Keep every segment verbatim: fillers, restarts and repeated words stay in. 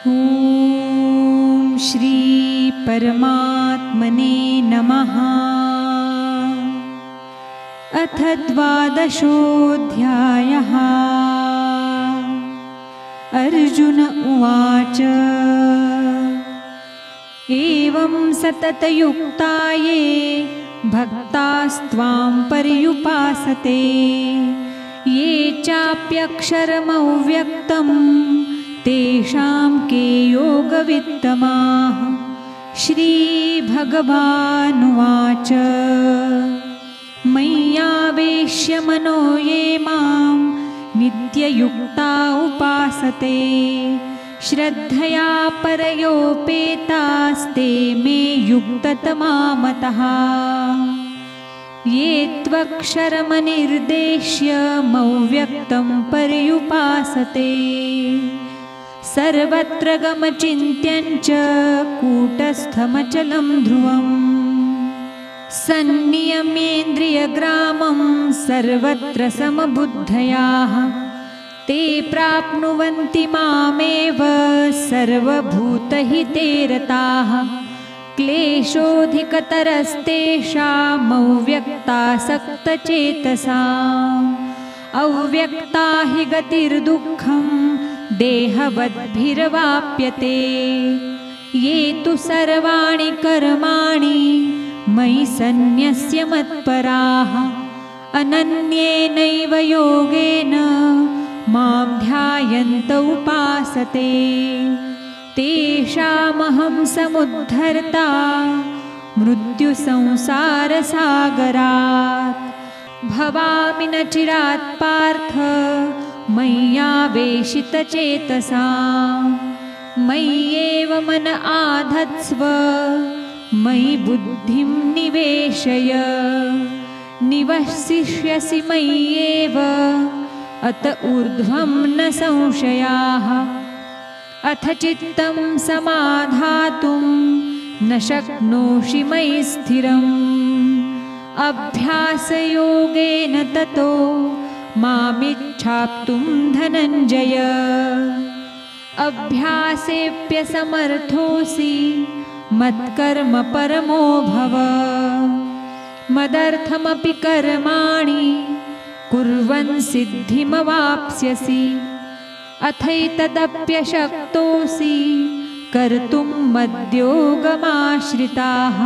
ॐ श्री परमात्मने नमः। अथ द्वादशोऽध्यायः। अर्जुन उवाच एवं सततयुक्ता ये भक्तास्त्वां पर्युपासते ये चाप्यक्षरमव्यक्तं तेषां के योगवित्तमाः। श्रीभगवानुवाच मय्यावेश्य मनो ये मां नित्ययुक्ता उपासते श्रद्धया परयोपेतास्ते मे युक्ततमा मतः। ये त्वक्षरमनिर्देश्य मव्यक्तं पर्युपासते सर्वत्र गमचिन्त्यं च कूटस्थमचलं ध्रुवम् सन्नियम्येन्द्रियग्रामं सर्वत्र समबुद्धयाः ते प्राप्नुवन्ति मामेव सर्वभूतहिते रताः। क्लेशोऽधिकतरस्तेषामव्यक्तासक्तचेतसाम् अव्यक्ता हि गतिर्दुःखं देहवद्भिरवाप्यते। ये तु सर्वाणि कर्माणि मयि सन्न्यस्य मत्पराः अनन्येनैव योगेन मां ध्यायन्त उपासते तेषामहं समुद्धर्ता मृत्युसंसारसागरात्। भवामि न चिरात् पार्थ मय्यावेशितचेतसां मय्येव मन आधत्स्व मयि बुद्धिं निवेशय निवसिष्यसि मय्येव अत ऊर्ध्वं न संशयाः। अथ चित्तं समाधातुं न शक्नोषि मयि स्थिरम् अभ्यासयोगेन ततो मामिच्छाप्तुं धनञ्जय। अभ्यासेऽप्यसमर्थोऽसि मत्कर्म परमो भव मदर्थमपि कर्माणि कुर्वन् सिद्धिमवाप्स्यसि। अथैतदप्यशक्तोऽसि कर्तुं मद्योगमाश्रिताः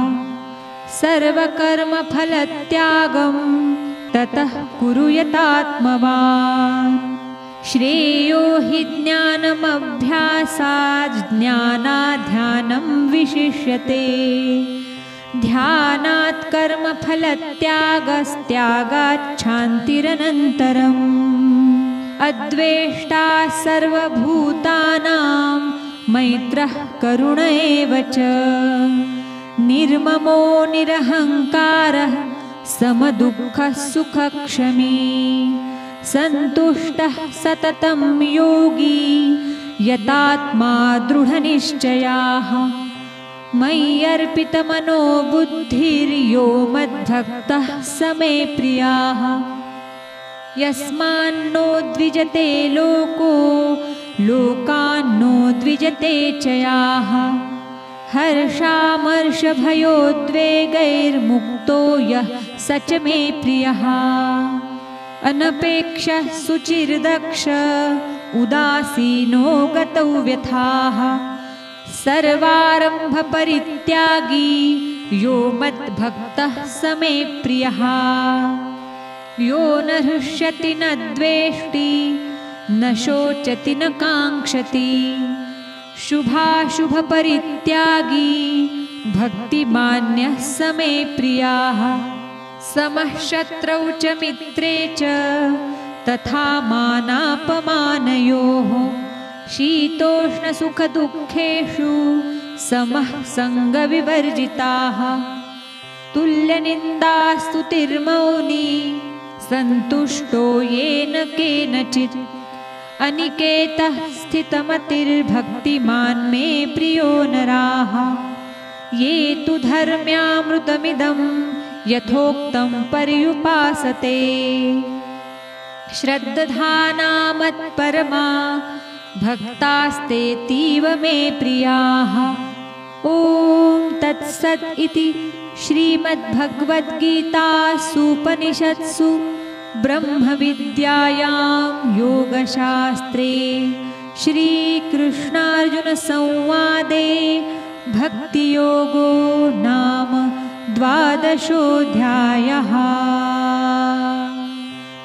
सर्वकर्मफलत्यागं ततः कुरु यतात्मवान्। श्रेयो हि ज्ञानमभ्यासात् ज्ञानात् ध्यानं विशिष्यते ध्यानात् कर्मफलत्यागस्त्यागात् शान्तिरनन्तरम्। अद्वेष्टा सर्वभूतानां मैत्रः करुण एव च निर्ममो निरहङ्कारः समदुःखः सुखक्षमी सन्तुष्टः सततं योगी यतात्मा दृढनिश्चयाः। मय्यर्पितमनो बुद्धिर्यो मद्भक्तः स मे प्रियः। यस्मान्नो द्विजते लोको लोकान्नो द्विजते च याः। हर्षामर्षभयोद्वेगैर्मुक्तो यः स च मे प्रियः। अनपेक्षः सुचिर्दक्ष उदासीनो गतौ व्यथाः सर्वारम्भपरित्यागी यो मद्भक्तः स मे प्रियः। यो न हृष्यति न द्वेष्टि न शोचति न काङ्क्षति शुभाशुभपरित्यागी भक्तिमान्यः स मे प्रियः। समः शत्रौ च मित्रे च तथा मानापमानयोः शीतोष्णसुखदुःखेषु समः सङ्गविवर्जिताः। तुल्यनिन्दास्तुतिर्मौनी सन्तुष्टो येन केनचित् अनिकेतः स्थितमतिर्भक्तिमान् मे प्रियो नराः। ये तु धर्म्यामृतमिदं यथोक्तं पर्युपासते श्रद्धाना मत्परमा भक्तास्तेतीव मे प्रियाः। ॐ तत्सत् इति श्रीमद्भगवद्गीतासूपनिषत्सु ब्रह्मविद्यायां योगशास्त्रे श्रीकृष्णार्जुनसंवादे भक्तियोगो नाम द्वादशोऽध्यायः।